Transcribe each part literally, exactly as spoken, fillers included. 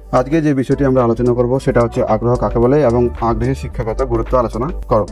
আজকে যে বিষয়টি আমরা আলোচনা করব সেটা হচ্ছে আগ্রহ কাকে বলে এবং আগ্রহের শিক্ষাগত গুরুত্ব আলোচনা করব।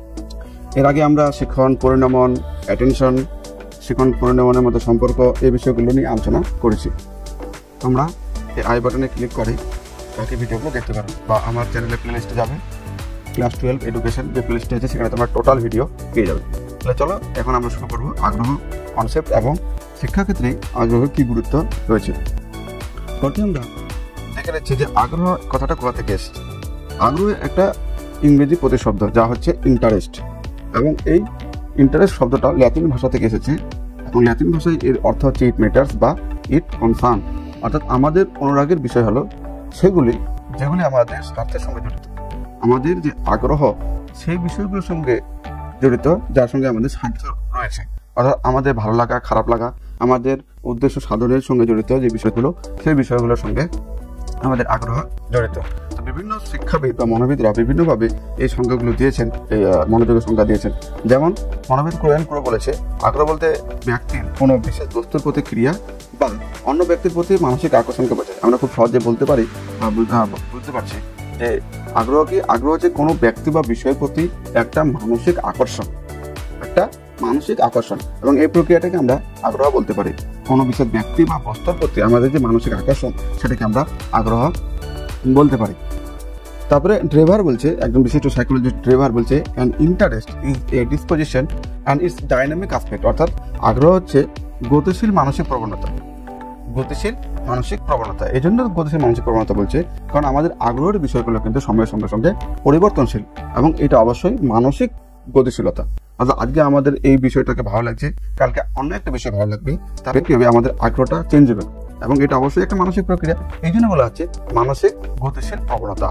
এর আগে আমরা শিক্ষণ, পরিণমন, অ্যাটেনশন, শিক্ষণ পরিণমনের মধ্যে সম্পর্ক এই বিষয়গুলো নিয়ে আলোচনা করেছি। তোমরা এই আই বাটনে ক্লিক করে বাকি ভিডিওগুলো দেখতে পারো বা আমার চ্যানেলের প্লে লিস্টে যাবে, ক্লাস টুয়েলভ এডুকেশন যে প্লে লিস্টে আছে সেখানে তোমরা টোটাল ভিডিও পেয়ে যাবে। তাহলে চলো এখন আমরা শুরু করবো আগ্রহ কনসেপ্ট এবং শিক্ষাক্ষেত্রে আগ্রহের কী গুরুত্ব রয়েছে। প্রথমে আমরা দেখে নিচ্ছি যে আগ্রহ কথাটা কোথা থেকে এসেছে। আগ্রহ একটা ইংরেজি প্রতিশব্দ যা হচ্ছে ইন্টারেস্ট, এবং এই ইন্টারেস্ট শব্দটা ল্যাটিন ভাষা থেকে এসেছে এবং ল্যাটিন ভাষায় এর অর্থ হচ্ছে ইট ম্যাটার্স বা ইট কনসার্ন, অর্থাৎ আমাদের অনুরাগের বিষয় হলো সেগুলি যেগুলি আমাদের স্বার্থের সঙ্গে জড়িত। আমাদের যে আগ্রহ সেই বিষয়গুলোর সঙ্গে জড়িত যার সঙ্গে আমাদের স্বার্থ রয়েছে, অর্থাৎ আমাদের ভালো লাগা, খারাপ লাগা, আমাদের উদ্দেশ্য সাধনের সঙ্গে জড়িত যে বিষয়গুলো সেই বিষয়গুলোর সঙ্গে আমাদের আগ্রহ জড়িত। তো বিভিন্ন শিক্ষাবিদ বা মনোবিদরা বিভিন্নভাবে এই সংজ্ঞাগুলো দিয়েছেন, এই মনোযোগের সংজ্ঞা দিয়েছেন। যেমন মনোবিদ ক্রোয়েন ক্রো বলেছে, আগ্রহ বলতে ব্যক্তির কোনো বিশেষ বস্তুর প্রতি ক্রিয়া বা অন্য ব্যক্তির প্রতি মানসিক আকর্ষণকে বোঝায়। আমরা খুব সহজে বলতে পারি বা বুঝতে পারছি যে আগ্রহ কি? আগ্রহ হচ্ছে কোনো ব্যক্তি বা বিষয়ের প্রতি একটা মানসিক আকর্ষণ, একটা মানসিক আকর্ষণ, এবং এই প্রক্রিয়াটাকে আমরা আগ্রহ বলতে পারি। কোনো বিশেষ ব্যক্তি বা বস্তুর প্রতি আমাদের যে মানসিক আকর্ষণ সেটাকে আমরা আগ্রহ বলতে পারি। তারপরে ড্রেভার বলছে, একজন বিশিষ্ট সাইকোলজিস্ট ড্রেভার বলছে, an interest is a disposition and its dynamic aspect, অর্থাৎ আগ্রহ হচ্ছে গতিশীল মানসিক প্রবণতা। গতিশীল মানসিক প্রবণতা এই জন্য গতিশীল মানসিক প্রবণতা বলছে কারণ আমাদের আগ্রহের বিষয়গুলো কিন্তু সময়ের সঙ্গে সঙ্গে পরিবর্তনশীল, এবং এটা অবশ্যই মানসিক গতিশীলতা। অর্থাৎ আজকে আমাদের এই বিষয়টাকে ভালো লাগছে, কালকে অন্য একটা বিষয় ভালো লাগবে, তারপরে কি হবে? আমাদের আগ্রহটা চেঞ্জ হবে, এবং এটা অবশ্যই একটা মানসিক প্রক্রিয়া। এই জন্য বলা হচ্ছে মানসিক গতিশীল প্রবণতা।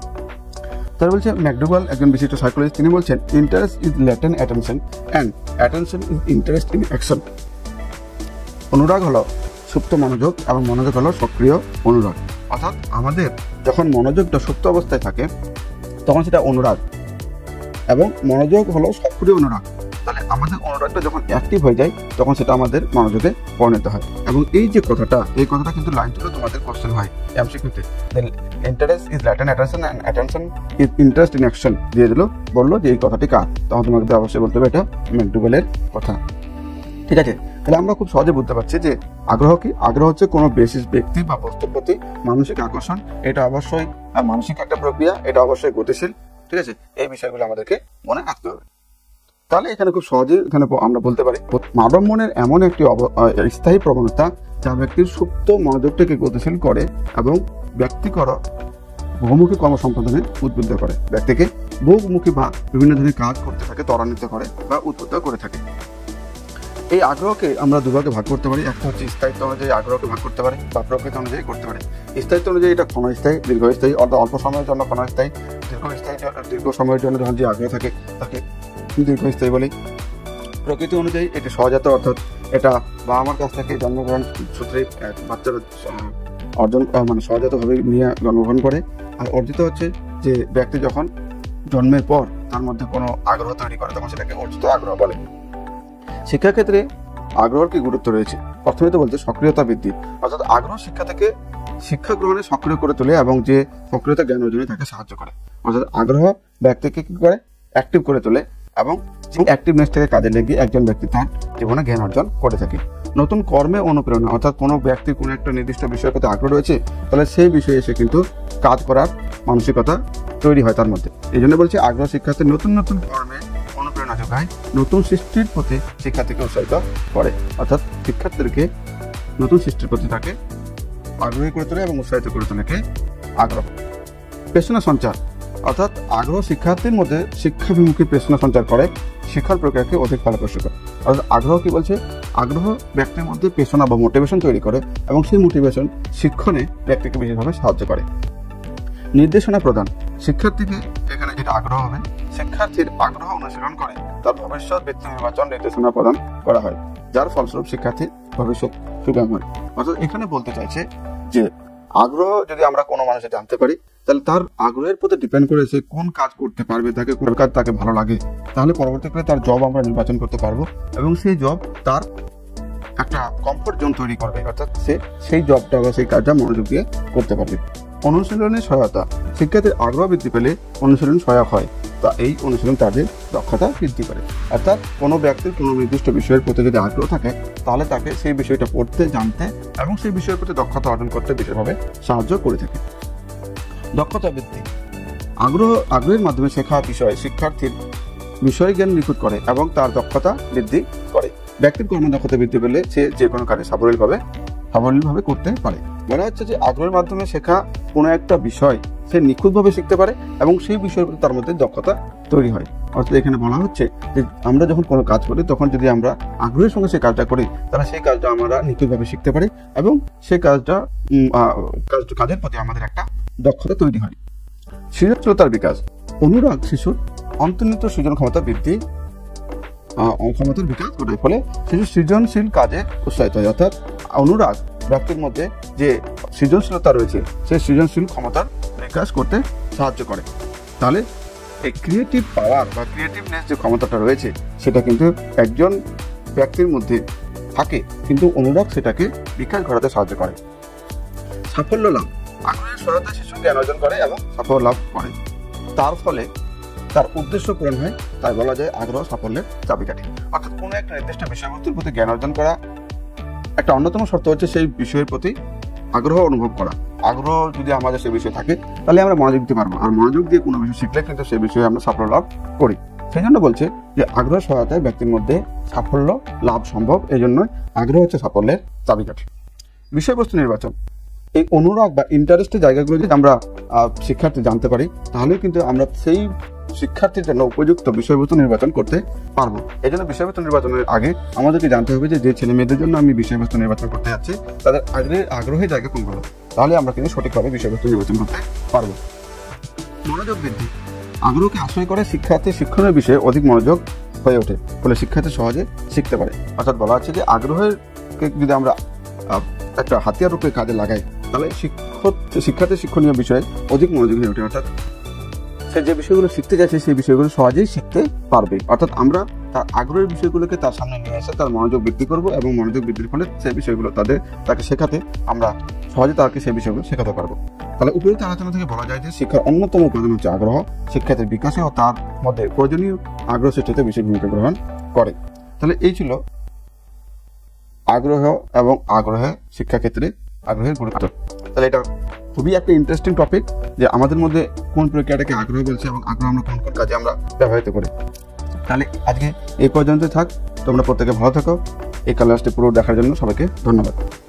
তার বলছে ম্যাকডোগাল, একজন বিশিষ্ট সাইকোলজিস্ট, তিনি বলছেন interest is latent attention and attention is interest in action. অনুরাগ হলো সুপ্ত মনোযোগ এবং মনোযোগ হলো সক্রিয় অনুরাগ। অর্থাৎ আমাদের যখন মনোযোগটা সুপ্ত অবস্থায় থাকে তখন সেটা অনুরাগ, এবং মনোযোগ হলো সক্রিয় অনুরাগ। তাহলে আমাদের অনুরাগটা যখন অ্যাক্টিভ হয়ে যায় তখন সেটা আমাদের মনোযোগে পরিণত হয়। এবং এই যে কথাটা, এই কথাটা কিন্তু লাইন থেকে তোমাদের কোশ্চেন হয় এমসিকিউতে। Interest is latent attention and attention is interest in action দিয়ে দিল, বললো যে এই কথাটি কার, তখন তোমাকে অবশ্যই বলতে হবে এটা ম্যাকডোগালের কথা। ঠিক আছে, তাহলে আমরা খুব সহজে বুঝতে পারছি যে আগ্রহ কি? আগ্রহ হচ্ছে কোনো বিশেষ ব্যক্তি বা বস্তুর প্রতি মানসিক আকর্ষণ। এটা অবশ্যই মানসিক একটা প্রক্রিয়া, এটা অবশ্যই গতিশীল। ঠিক আছে, এই বিষয়গুলো আমাদেরকে মনে রাখতে হবে। তাহলে এখানে খুব সহজে এখানে আমরা বলতে পারি মানব মনের এমন একটি স্থায়ী প্রবণতা যা ব্যক্তির সুপ্ত মনোযোগটাকে গতিশীল করে এবং ব্যক্তিকর বহুমুখী কর্ম সম্পাদনে উদ্বুদ্ধ করে, ব্যক্তিকে বহুমুখী বা বিভিন্ন ধরনের কাজ করতে থাকে, ত্বরান্বিত করে বা উদ্বুদ্ধ করে থাকে। এই আগ্রহকে আমরা দুভাগে ভাগ করতে পারি। একটা হচ্ছে স্থায়িত্ব অনুযায়ী আগ্রহকে ভাগ করতে পারি বা প্রকৃতি অনুযায়ী করতে পারি। স্থায়িত্ব অনুযায়ী এটা ক্ষণস্থায়ী, দীর্ঘস্থায়ী, অর্থাৎ অল্প সময়ের জন্য ক্ষণস্থায়ী, দীর্ঘস্থায়ী দীর্ঘ সময়ের জন্য যখন যে আগ্রহ থাকে তাকে দীর্ঘস্থায়ী বলি। প্রকৃতি অনুযায়ী এটি সহজাত, অর্থাৎ এটা বাবা মার কাছ থেকে জন্মগ্রহণ সূত্রে বাচ্চারা অর্জন মানে সহজাতভাবে নিয়ে জন্মগ্রহণ করে। আর অর্জিত হচ্ছে যে ব্যক্তি যখন জন্মের পর তার মধ্যে কোনো আগ্রহ তৈরি করে তখন সেটাকে অর্জিত আগ্রহ বলে। শিক্ষাক্ষেত্রে আগ্রহের কি গুরুত্ব রয়েছে? প্রথমে তো বলছে সক্রিয়তা বৃদ্ধি, অর্থাৎ আগ্রহ শিক্ষা থেকে শিক্ষা গ্রহণে সক্রিয় করে তোলে এবং যে সক্রিয়তা জ্ঞান অর্জনে তাকে সাহায্য করে। অর্থাৎ আগ্রহ ব্যক্তিকে কি করে? অ্যাক্টিভ করে তোলে, এবং অ্যাক্টিভনেস থেকে কাজে লেগে একজন ব্যক্তি তার জীবনে জ্ঞান অর্জন করে থাকে। নতুন কর্মে অনুপ্রেরণা, অর্থাৎ কোনো ব্যক্তি কোনো একটা নির্দিষ্ট বিষয়ের প্রতি আগ্রহ রয়েছে, তাহলে সেই বিষয়ে এসে কিন্তু কাজ করার মানসিকতা তৈরি হয় তার মধ্যে। এই জন্য বলছে আগ্রহ শিক্ষার্থী নতুন নতুন কর্মে অনুপ্রেরণা যোগায়, নতুন সৃষ্টির প্রতি শিক্ষার্থীকে উৎসাহিত করে। অর্থাৎ শিক্ষার্থীদেরকে নতুন সৃষ্টির প্রতি তাকে আগ্রহী করে তোলে এবং উৎসাহিত করে তোলে কে? আগ্রহ। প্রেরণা সঞ্চার, অর্থাৎ আগ্রহ শিক্ষার্থীর মধ্যে শিক্ষাভিমুখী প্রেরণা সঞ্চার করে, শিক্ষার প্রক্রিয়াকে অধিক ফলপ্রসূ করে। অর্থাৎ আগ্রহ কি বলছে? আগ্রহ ব্যক্তির মধ্যে প্রেরণা বা মোটিভেশন তৈরি করে এবং সেই মোটিভেশন শিক্ষণে ব্যক্তিকে বিশেষভাবে সাহায্য করে। নির্দেশনা প্রদান, শিক্ষার্থীকে এখানে যেটা আগ্রহ হবে, শিক্ষার্থীর আগ্রহ অনুসরণ করে তার ভবিষ্যৎ বৃত্তি নির্বাচন নির্দেশনা প্রদান করা হয়, যার ফলস্বরূপ শিক্ষার্থীর ভবিষ্যৎ সুগম হয়। অর্থাৎ এখানে বলতে চাইছে যে আগ্রহ যদি আমরা কোনো মানুষের জানতে পারি তাহলে তার আগ্রহের প্রতি ডিপেন্ড করে সে কোন কাজ করতে পারবে, তাকে কোন কাজ তাকে ভালো লাগে, তাহলে পরবর্তীকালে তার জব আমরা নির্বাচন করতে পারবো এবং সেই জব তার একটা কমফোর্ট জোন তৈরি করবে, অর্থাৎ সে সেই জবটা বা সেই কাজটা মনোযোগ দিয়ে করতে পারবে। অনুশীলনের সহায়তা, শিক্ষার্থীর আগ্রহ বৃদ্ধি পেলে অনুশীলন সহায়ক হয়, তা এই অনুশীলন তাদের দক্ষতা বৃদ্ধি করে। অর্থাৎ কোনো ব্যক্তির কোনো নির্দিষ্ট বিষয়ের প্রতি যদি আগ্রহ থাকে তাহলে তাকে সেই বিষয়টা পড়তে, জানতে এবং সেই বিষয়ের প্রতি দক্ষতা অর্জন করতে বিশেষভাবে সাহায্য করে থাকে। দক্ষতা বৃদ্ধি, আগ্রহ আগ্রহের মাধ্যমে শেখা বিষয় শিক্ষার্থীর বিষয় জ্ঞান নিখুঁত করে এবং তার দক্ষতা বৃদ্ধি করে। ব্যক্তির কর্মদক্ষতা বৃদ্ধি পেলে সে যে কোনো কাজে সাবলীলভাবে সাবলীলভাবে করতে পারে। মনে হচ্ছে যে আগ্রহের মাধ্যমে শেখা কোনো একটা বিষয় সে নিখুঁতভাবে শিখতে পারে এবং সেই বিষয়ের প্রতি তার মধ্যে দক্ষতা তৈরি হয়। অর্থাৎ এখানে বলা হচ্ছে যে আমরা যখন কোনো কাজ করি তখন যদি আমরা আগ্রহের সঙ্গে সেই কাজটা করি তাহলে সেই কাজটা আমরা নিখুঁতভাবে শিখতে পারি এবং সেই কাজটা কাজের প্রতি আমাদের একটা দক্ষতা তৈরি হয়। সৃজনশীলতার বিকাশ, অনুরাগ শিশুর অন্তর্নিহিত সৃজন ক্ষমতা বৃদ্ধি ক্ষমতার বিকাশ ঘটায়, ফলে শিশু সৃজনশীল কাজে উৎসাহিত হয়। অর্থাৎ অনুরাগ ব্যক্তির মধ্যে যে সৃজনশীলতা রয়েছে সেই সৃজনশীল ক্ষমতার বিকাশ করতে সাহায্য করে। তাহলে এই ক্রিয়েটিভ পাওয়ার বা ক্রিয়েটিভনেস যে ক্ষমতাটা রয়েছে সেটা কিন্তু একজন ব্যক্তির মধ্যে থাকে, কিন্তু অনুরাগ সেটাকে বিকাশ ঘটাতে সাহায্য করে। সাফল্য লাভ, আগ্রহের সহায়তা শিশু জ্ঞান অর্জন করে এবং সাফল্য লাভ করে, তার ফলে তার উদ্দেশ্য পূরণ হয়, তাই বলা যায় আগ্রহ সাফল্যের চাবিকাঠি। অর্থাৎ কোনো একটা নির্দিষ্ট বিষয়বস্তুর প্রতি জ্ঞান অর্জন করা একটা অন্যতম শর্ত হচ্ছে সেই বিষয়ের প্রতি আগ্রহ অনুভব করা। আগ্রহ যদি আমাদের সেই বিষয়ে থাকে তাহলে আমরা মনোযোগ দিতে পারবো, আর মনোযোগ দিয়ে কোনো বিষয় শিখলে কিন্তু সেই বিষয়ে আমরা সাফল্য লাভ করি। সেই জন্য বলছে যে আগ্রহ সহায়তায় ব্যক্তির মধ্যে সাফল্য লাভ সম্ভব, এই জন্য আগ্রহ হচ্ছে সাফল্যের চাবিকাঠি। বিষয়বস্তু নির্বাচন, এই অনুরাগ বা ইন্টারেস্টের জায়গাগুলো যদি আমরা শিক্ষার্থী জানতে পারি তাহলে কিন্তু আমরা সেই শিক্ষার্থীর জন্য উপযুক্ত বিষয়বস্তু নির্বাচন করতে পারবো। এই জন্য বিষয়বস্তু নির্বাচনের আগে আমাদেরকে জানতে হবে যে যে ছেলে মেয়েদের জন্য আমি বিষয়বস্তু নির্বাচন করতে যাচ্ছি তাদের আগ্রহের আগ্রহের জায়গা কোনগুলো, তাহলে আমরা কিন্তু সঠিকভাবে বিষয়বস্তু নির্বাচন করতে পারবো। মনোযোগ বৃদ্ধি, আগ্রহকে আশ্রয় করে শিক্ষার্থী শিক্ষণের বিষয়ে অধিক মনোযোগ হয়ে ওঠে, ফলে শিক্ষার্থী সহজে শিখতে পারে। অর্থাৎ বলা হচ্ছে যে আগ্রহের যদি আমরা একটা হাতিয়ার রূপে কাজে লাগাই তাহলে শিক্ষক শিক্ষার্থী শিক্ষণীয় বিষয়ে অধিক মনোযোগী হয়ে ওঠে। অর্থাৎ সে যে বিষয়গুলো শিখতে যাচ্ছে সেই বিষয়গুলো সহজেই শিখতে পারবে। অর্থাৎ আমরা তার আগ্রহের বিষয়গুলোকে তার সামনে নিয়ে এসে তার মনোযোগ বৃদ্ধি করবো এবং মনোযোগ বৃদ্ধির ফলে সেই বিষয়গুলো তাদের তাকে শেখাতে আমরা সহজে তাকে সেই বিষয়গুলো শেখাতে পারবো। তাহলে উপরোক্ত আলোচনা থেকে বলা যায় যে শিক্ষার অন্যতম উপাদান হচ্ছে আগ্রহ, শিক্ষার্থীর বিকাশে ও তার মধ্যে প্রয়োজনীয় আগ্রহ সৃষ্টিতে বিশেষ ভূমিকা গ্রহণ করে। তাহলে এই ছিল আগ্রহ এবং আগ্রহে শিক্ষাক্ষেত্রে আগ্রহের গুরুত্ব। তাহলে এটা খুবই একটা ইন্টারেস্টিং টপিক যে আমাদের মধ্যে কোন প্রক্রিয়াটাকে আগ্রহ বলছে এবং আগ্রহ আমরা কোন কোন কাজে আমরা ব্যবহৃত করি। তাহলে আজকে এই পর্যন্ত থাক, তোমরা প্রত্যেকে ভালো থাকো। এই ক্লাসটি পুরো দেখার জন্য সবাইকে ধন্যবাদ।